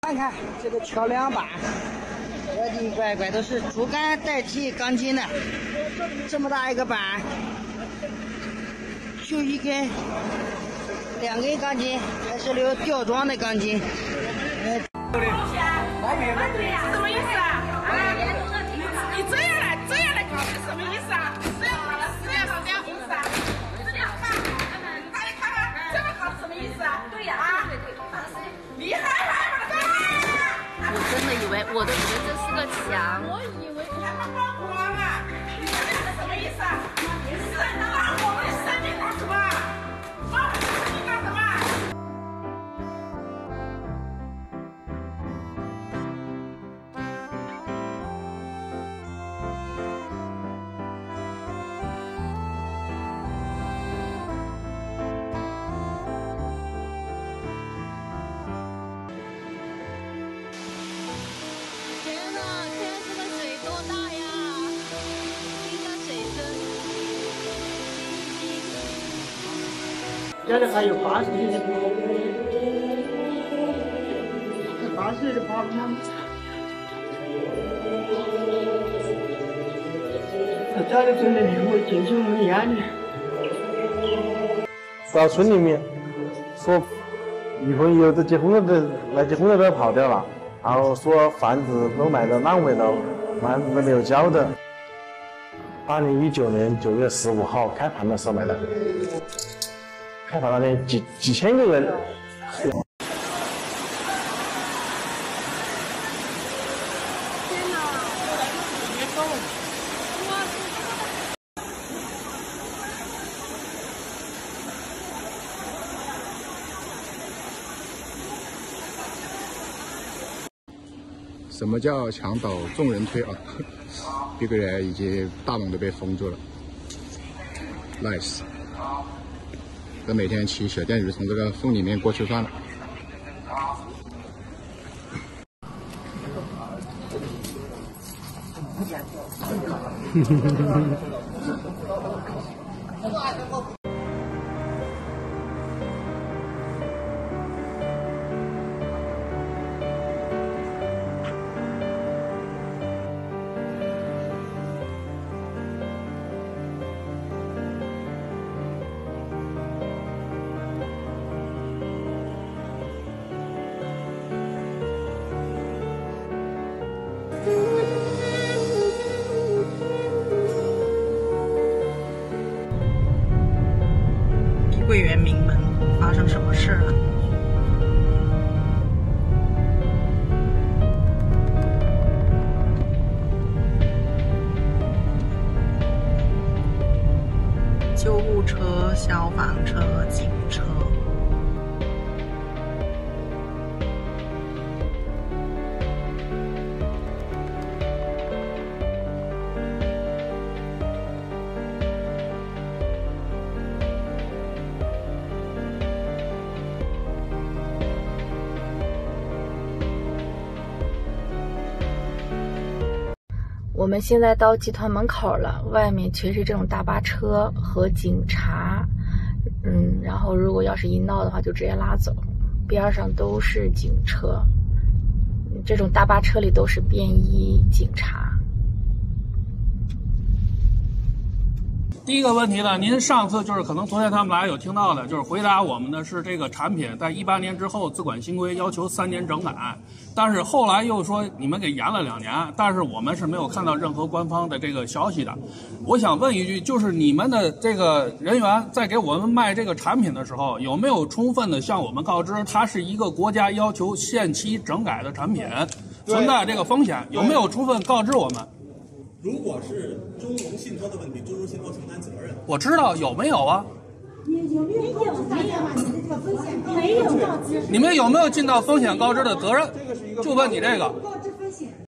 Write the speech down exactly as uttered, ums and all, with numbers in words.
看看这个桥梁板，怪奇怪怪，都是竹竿代替钢筋的，这么大一个板，就一根、两根钢筋，还是留吊装的钢筋。哎， 什么意思啊？啊，你你这样来这样来搞是什么意思啊？这样这样是这样意思啊？这样看，看来看看这么搞是什么意思啊？对呀，啊，对对对，你害怕吗？ 我真的以为，我都以为这是个墙。 我以为你还不光光啊？你这样是什么意思啊？你是拿我们的生命干什么？拿我们的生命干什么？ 这里还有八十岁的，八十岁的爬吗？家里村里面会进去我们眼里。 到村里面说女朋友都结婚了都来结婚了都要跑掉了，然后说房子都卖到烂尾了，房子都没有交的。二零一九年九月十五号开盘的时候买的。开盘那天几几千个人。 天哪！别动！ 什么叫墙倒众人推啊？这个人已经大门都被封住了。nice。这每天骑小电驴从这个缝里面过去算了。 桂园名门发生什么事了？救护车、消防车、警车。 我们现在到集团门口了，外面全是这种大巴车和警察，嗯，然后如果要是一闹的话，就直接拉走。边上都是警车，这种大巴车里都是便衣警察。 第一个问题呢，您上次就是可能昨天他们来有听到的，就是回答我们的是这个产品在一八年之后自管新规要求三年整改，但是后来又说你们给延了两年，但是我们是没有看到任何官方的这个消息的。我想问一句，就是你们的这个人员在给我们卖这个产品的时候，有没有充分的向我们告知它是一个国家要求限期整改的产品，存在这个风险，有没有充分告知我们？ 如果是中融信托的问题，中融信托承担责任。 我知道有没有啊？ 你有没有告知？没有告知。 你们有没有尽到风险告知的责任？ 这个是一个就问你这个。 告知